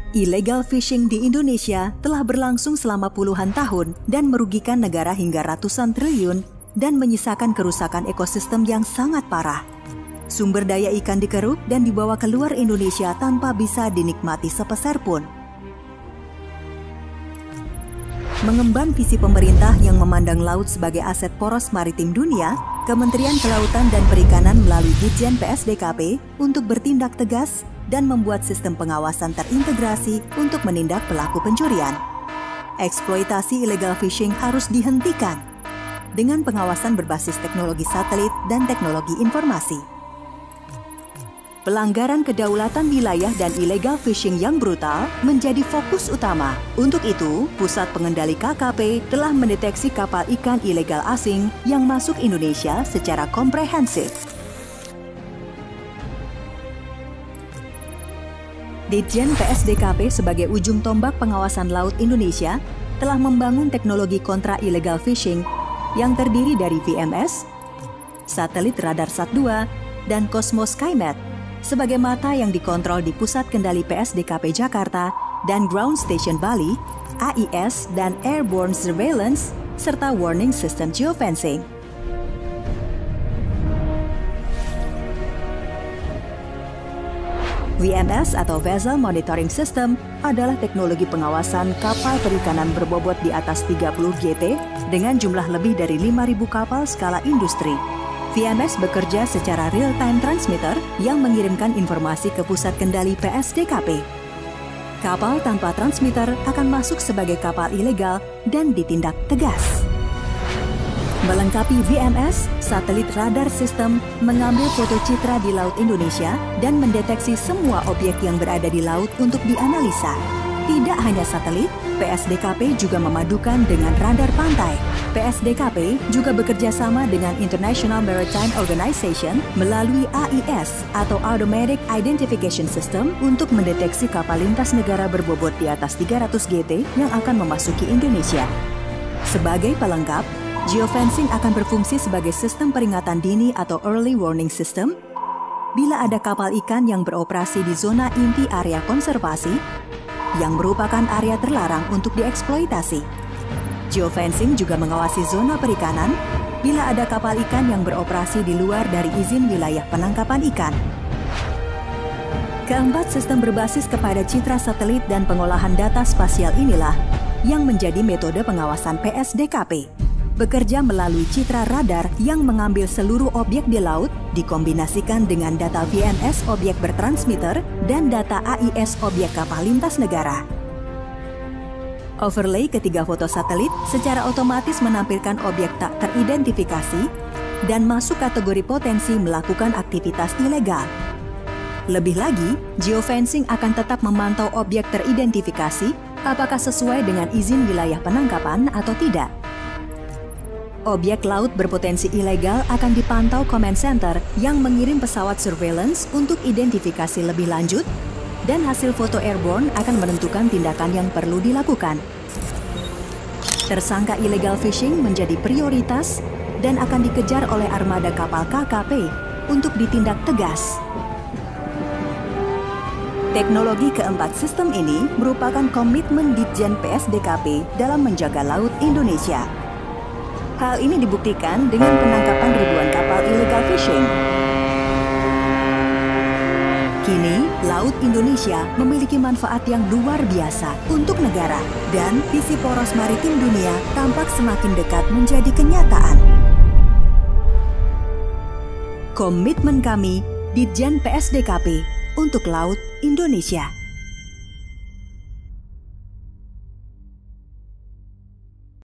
Illegal fishing di Indonesia telah berlangsung selama puluhan tahun dan merugikan negara hingga ratusan triliun dan menyisakan kerusakan ekosistem yang sangat parah. Sumber daya ikan dikeruk dan dibawa keluar Indonesia tanpa bisa dinikmati sepeser pun. Mengemban visi pemerintah yang memandang laut sebagai aset poros maritim dunia, Kementerian Kelautan dan Perikanan melalui Ditjen PSDKP untuk bertindak tegas dan membuat sistem pengawasan terintegrasi untuk menindak pelaku pencurian. Eksploitasi illegal fishing harus dihentikan dengan pengawasan berbasis teknologi satelit dan teknologi informasi. Pelanggaran kedaulatan wilayah dan illegal fishing yang brutal menjadi fokus utama. Untuk itu, Pusat Pengendali KKP telah mendeteksi kapal ikan ilegal asing yang masuk Indonesia secara komprehensif. Ditjen PSDKP sebagai ujung tombak pengawasan laut Indonesia telah membangun teknologi kontra illegal fishing yang terdiri dari VMS, satelit radar Sat-2, dan Cosmos SkyMet sebagai mata yang dikontrol di Pusat Kendali PSDKP Jakarta dan Ground Station Bali, AIS, dan Airborne Surveillance, serta Warning System Geofencing. VMS atau Vessel Monitoring System adalah teknologi pengawasan kapal perikanan berbobot di atas 30 GT dengan jumlah lebih dari 5.000 kapal skala industri. VMS bekerja secara real-time transmitter yang mengirimkan informasi ke pusat kendali PSDKP. Kapal tanpa transmitter akan masuk sebagai kapal ilegal dan ditindak tegas. Melengkapi VMS, satelit radar sistem mengambil foto citra di Laut Indonesia dan mendeteksi semua objek yang berada di laut untuk dianalisa. Tidak hanya satelit, PSDKP juga memadukan dengan radar pantai. PSDKP juga bekerja sama dengan International Maritime Organization melalui AIS atau Automatic Identification System untuk mendeteksi kapal lintas negara berbobot di atas 300 GT yang akan memasuki Indonesia. Sebagai pelengkap, geofencing akan berfungsi sebagai sistem peringatan dini atau early warning system bila ada kapal ikan yang beroperasi di zona inti area konservasi yang merupakan area terlarang untuk dieksploitasi. Geofencing juga mengawasi zona perikanan bila ada kapal ikan yang beroperasi di luar dari izin wilayah penangkapan ikan. Keempat sistem berbasis kepada citra satelit dan pengolahan data spasial inilah yang menjadi metode pengawasan PSDKP. Bekerja melalui citra radar yang mengambil seluruh objek di laut, dikombinasikan dengan data VMS objek bertransmitter dan data AIS objek kapal lintas negara. Overlay ketiga foto satelit secara otomatis menampilkan objek tak teridentifikasi dan masuk kategori potensi melakukan aktivitas ilegal. Lebih lagi, geofencing akan tetap memantau objek teridentifikasi apakah sesuai dengan izin wilayah penangkapan atau tidak. Objek laut berpotensi ilegal akan dipantau command center yang mengirim pesawat surveillance untuk identifikasi lebih lanjut dan hasil foto airborne akan menentukan tindakan yang perlu dilakukan. Tersangka illegal fishing menjadi prioritas dan akan dikejar oleh armada kapal KKP untuk ditindak tegas. Teknologi keempat sistem ini merupakan komitmen Ditjen PSDKP dalam menjaga laut Indonesia. Hal ini dibuktikan dengan penangkapan ribuan kapal illegal fishing. Kini, Laut Indonesia memiliki manfaat yang luar biasa untuk negara dan visi poros maritim dunia tampak semakin dekat menjadi kenyataan. Komitmen kami, Ditjen PSDKP, untuk Laut Indonesia.